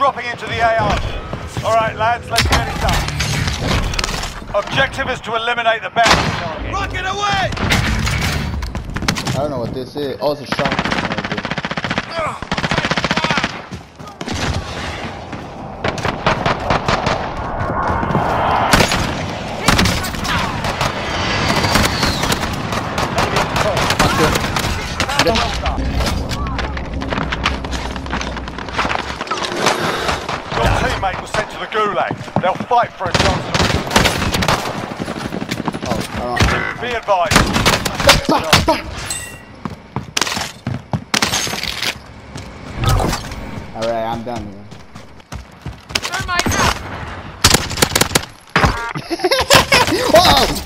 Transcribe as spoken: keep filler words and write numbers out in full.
dropping into the A R. Alright lads, let's get it done. Objective is to eliminate the bounty target. Rocket away! I don't know what this is. Oh, it's a shot. Well done. Your teammate was sent to the gulag. They'll fight for a chance. Oh, I don't. Be advised. Alright, I'm done here. Thermite out! Whoa!